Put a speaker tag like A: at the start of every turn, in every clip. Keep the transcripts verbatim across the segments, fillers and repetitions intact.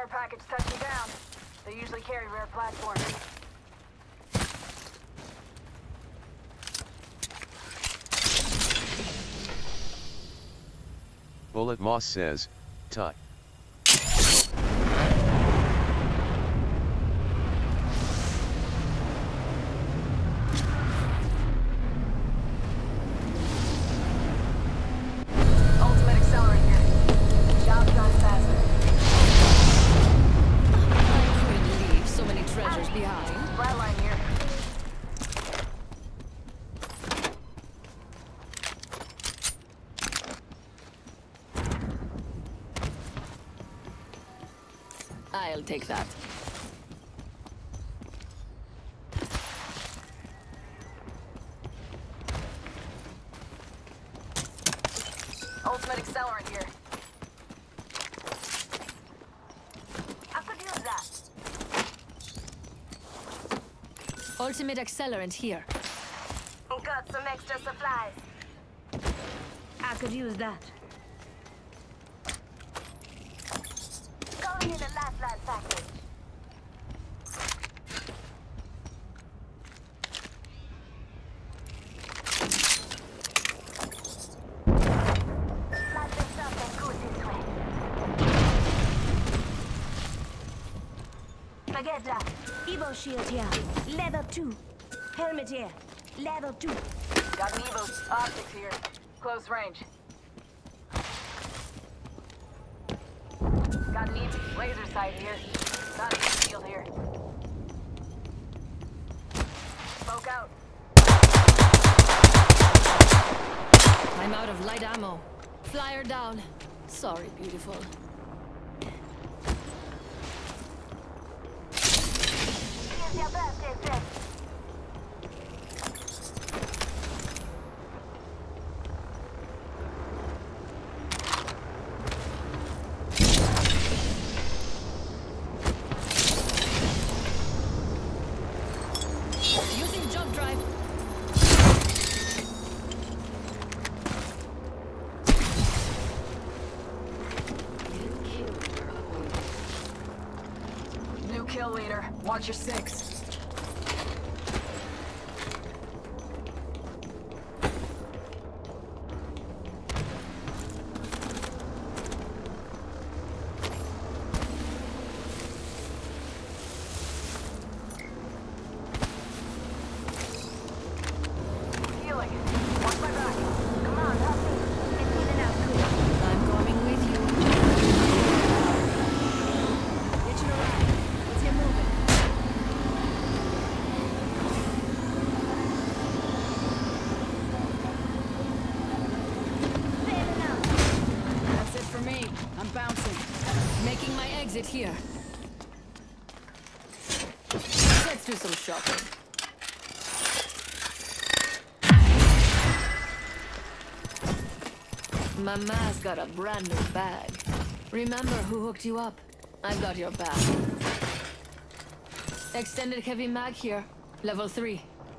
A: Care package touching down. They usually carry rare platforms.
B: Bullet Moss says, Tut.
A: Ultimate accelerant here. Job done faster.
C: I couldn't leave so many treasures behind.
A: Flatline here.
C: I'll take that.
A: Ultimate accelerant here. I could use that.
C: Ultimate accelerant here.
A: Got some extra supplies. I could use that. Going in a lifeline package. Light this up and go this way. Forget that. Evo shield here. Level two. Helmet here. Level two. Got an Evo optics here. Close range. Got an Evo laser sight here. Got a shield here. Smoke out.
C: I'm out of light ammo. Flyer down. Sorry, beautiful.
A: Here's your birthday present.
C: Using jump drive.
A: New kill leader. Watch your six. Healing. Watch my back. Come on, help me. Get in and out quick.
C: I'm coming with you.
A: Get you around. Let's get moving. Failing out. That's it for me. I'm bouncing.
C: Making my exit here. Let's do some shopping. Mama's got a brand new bag. Remember who hooked you up? I've got your back. Extended heavy mag here. Level three.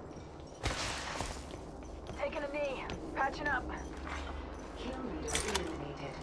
A: Taking a knee. Patching up.
D: Kill leader eliminated.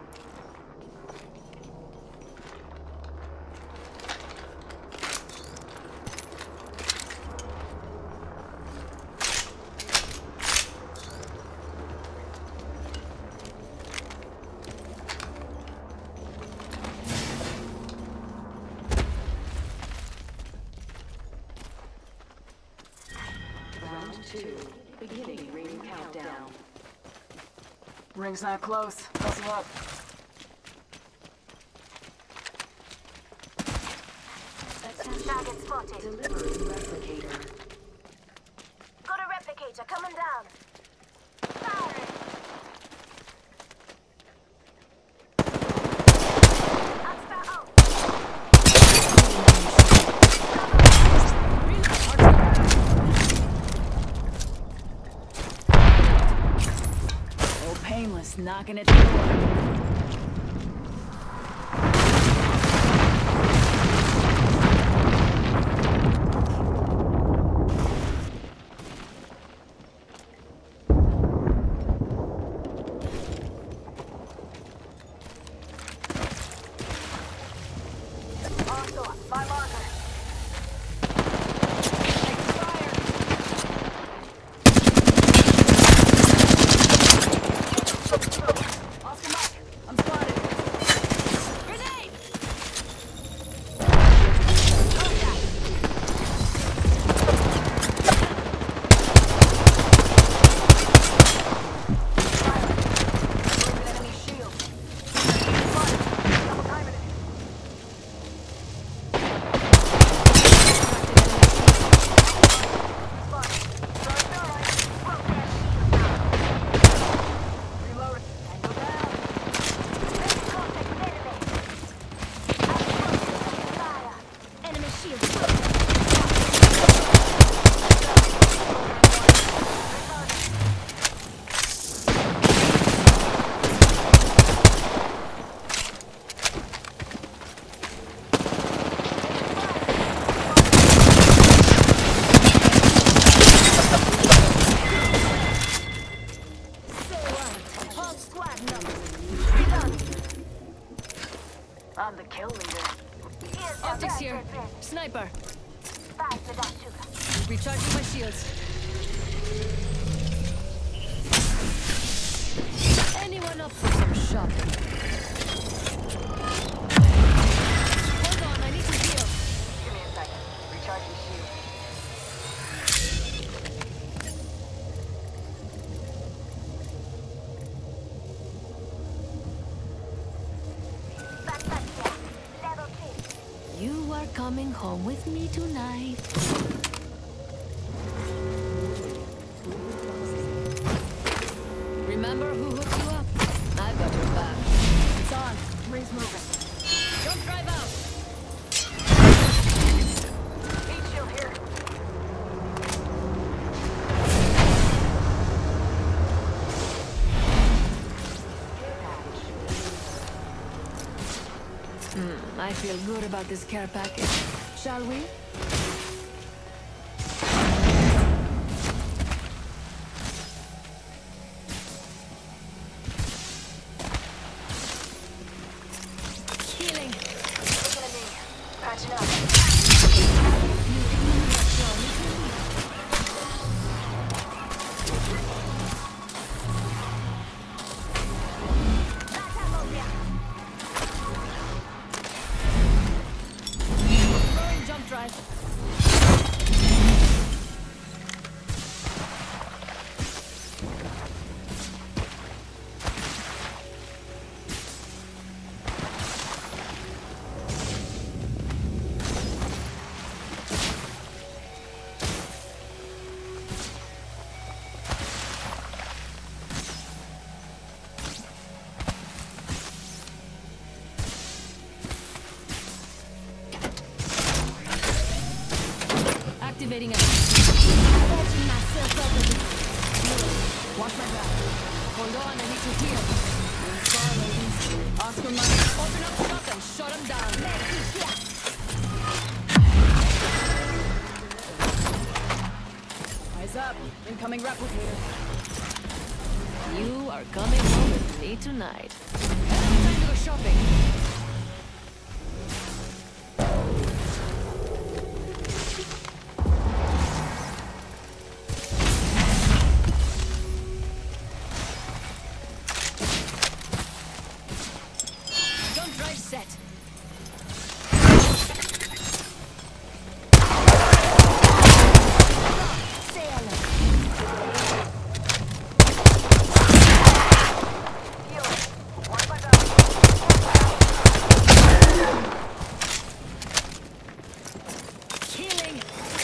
D: Round two. Beginning ring countdown.
A: Ring's not close. Bustle up. Target spotted.
D: Delivering replicator.
A: Got a replicator coming down. Firing. Expert out. Oh, painless, knocking at the door. Kill leader.
C: Optics here. Sniper.
A: Five to that sugar.
C: Recharging my shields. Anyone up for some shopping? Hold on, I need to heal.
A: Give me a second. Recharging shield. Back, back, yeah. Level three.
C: You are coming home with me tonight. Remember who hooked you up? I've got your back. It's on.
A: Ray's moving.
C: Don't drive out.
A: Heat shield here.
C: Hmm, I feel good about this care package. Shall we? Healing.
A: Taking a knee. Patching up. That's ammo here.
C: Throwing jump drive. Activating it.
A: Patching myself up a bit.
C: Watch my back. Hold on, I need to heal. Install, ladies. Oscar money. Open up shop and shut him down.
E: Eyes up. Incoming replicator.
C: You are coming home with me tonight. Time to go shopping. Jump drive set. Healing.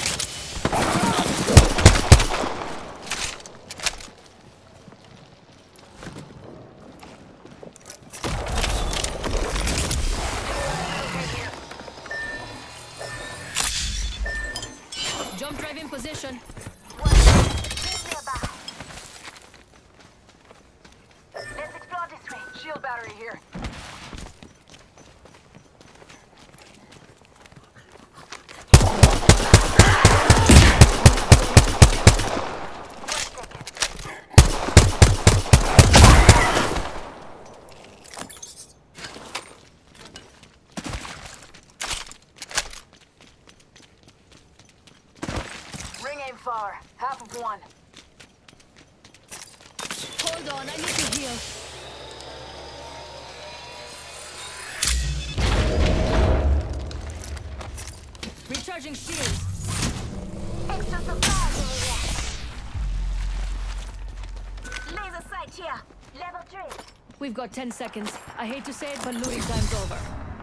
C: Jump drive in position.
A: Let's explore this way. Shield battery here. Ring aim far. Half of one.
C: Hold on, I need to heal. Recharging shields.
A: Extra supplies over there. Laser sight here. Level three.
C: We've got ten seconds. I hate to say it, but looting time's over.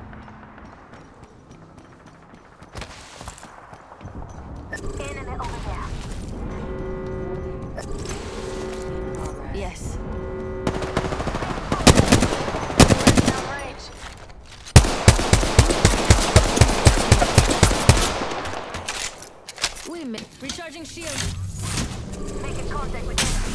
A: Enemy over there.
C: Yes.
A: Downrange.
C: We mi- recharging shield.
A: Making contact with enemy.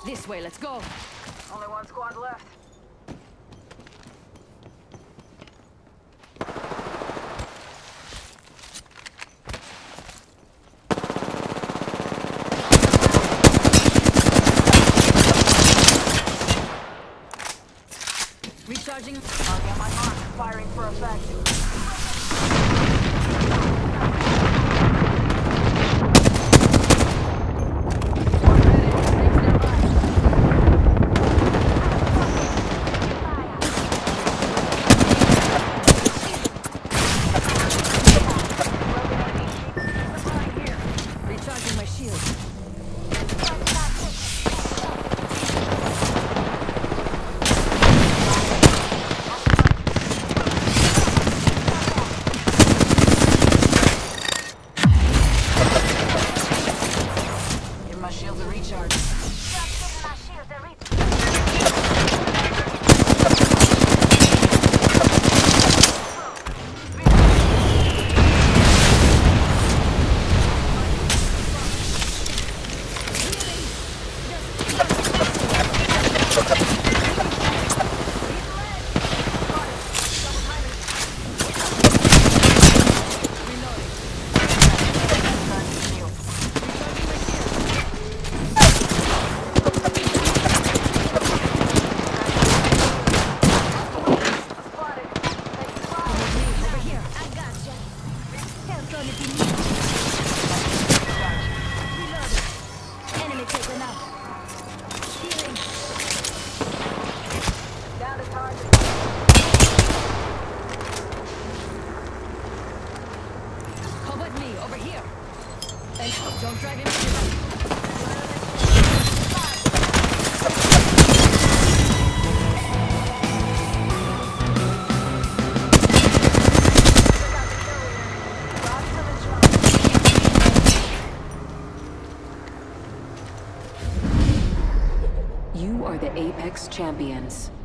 C: This way, let's go.
A: Only one squad left.
C: Recharging.
A: I'll get my mark. Firing for effect.
C: Recharging my shield.
A: Give my shields a recharge. Enemy taken out. Healing. Down to target.
C: Come with me, over here. Thanks, don't drive him.
D: You are the Apex Champions.